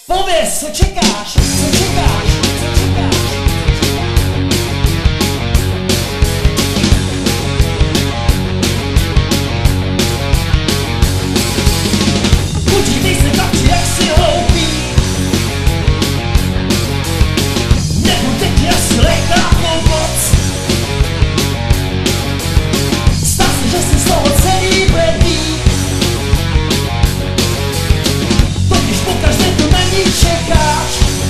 Pověz, co čekáš, co čekáš, co čekáš. Podívej se tak, jak si hloupý. Nebude ti asi lehká pomoc. Zdá se, že jsi z toho celý bledý. Totiž pokaždé tu na ní čekáš.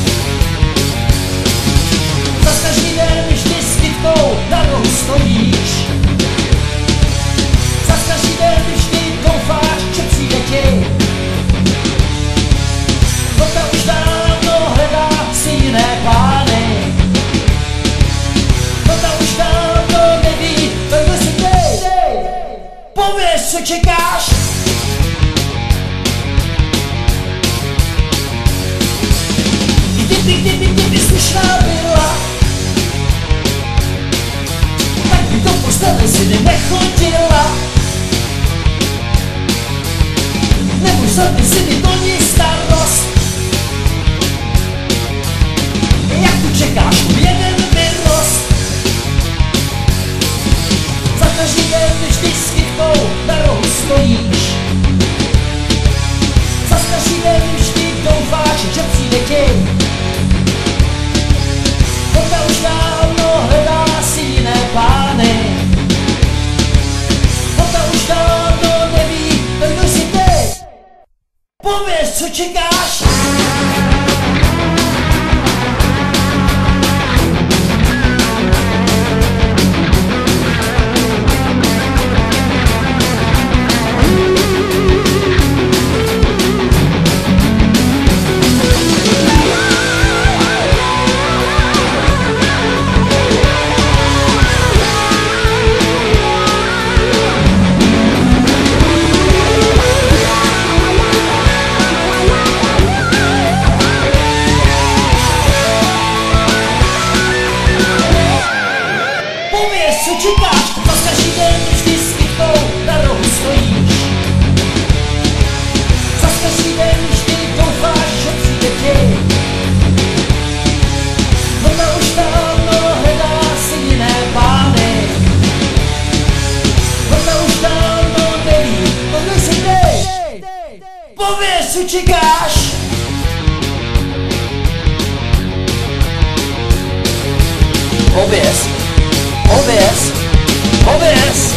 Zas každý den vždy s kytkou na rohu stojíš. Zas každý den vždy doufáš, že přijde ti. No ta už dávno hledá si jiné plány. No ta už dávno neví, to kdo si dej. Pověz, co čekáš. Kdyby slušná byla, tak by do postele si nechodila. Nemusel by si mi to ní starost. Jak tu čekáš, jeden vyrost. Za každý den vždy s kytkou na rohu stojíš. Za každý den vždy doufáš, že přijde ti. Ona už dávno hledá si jiné plány. Ona už dávno neví, kdo jsi ty. Pověz, co čekáš. Pověz, co čekáš, zas každý den vždy s kytkou na rohu stojíš. Zas každý den vždy doufáš, že přijde ti. No ta už dávno hledá si jiné plány. No ta už dávno neví, kdo jsi ty. Pověz, co čekáš. Pověz. Pověz, pověz.